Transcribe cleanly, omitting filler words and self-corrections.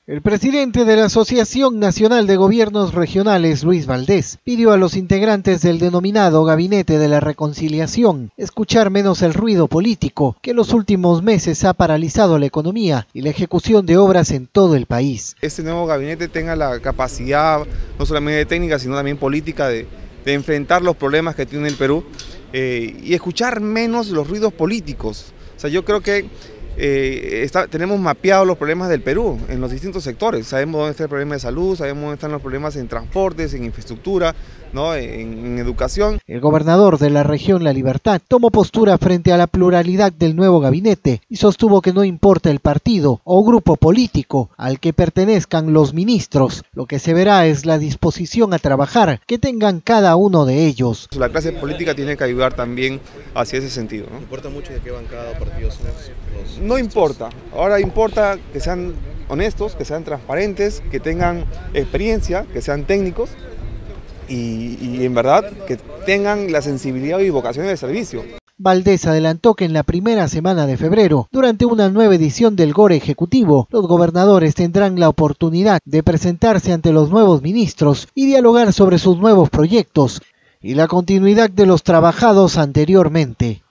El presidente de la Asociación Nacional de Gobiernos Regionales, Luis Valdés, pidió a los integrantes del denominado Gabinete de la Reconciliación escuchar menos el ruido político que en los últimos meses ha paralizado la economía y la ejecución de obras en todo el país. Este nuevo gabinete tenga la capacidad, no solamente técnica, sino también política, de enfrentar los problemas que tiene el Perú y escuchar menos los ruidos políticos. O sea, yo creo que tenemos mapeados los problemas del Perú en los distintos sectores. Sabemos dónde está el problema de salud, sabemos dónde están los problemas en transportes, en infraestructura, ¿no? en educación. El gobernador de la región La Libertad tomó postura frente a la pluralidad del nuevo gabinete y sostuvo que no importa el partido o grupo político al que pertenezcan los ministros, lo que se verá es la disposición a trabajar que tengan cada uno de ellos. La clase política tiene que ayudar también hacia ese sentido, ¿no? ¿Importa mucho de qué bancada o partido son los No importa, ahora importa que sean honestos, que sean transparentes, que tengan experiencia, que sean técnicos y en verdad que tengan la sensibilidad y vocación de servicio. Valdés adelantó que en la primera semana de febrero, durante una nueva edición del GORE Ejecutivo, los gobernadores tendrán la oportunidad de presentarse ante los nuevos ministros y dialogar sobre sus nuevos proyectos y la continuidad de los trabajados anteriormente.